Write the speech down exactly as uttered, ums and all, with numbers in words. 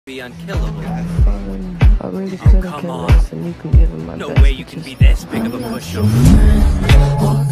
be unkillable. Um, I really Oh, couldn't come care on. less, and you can give him my No best. way you can be this big of a pushover.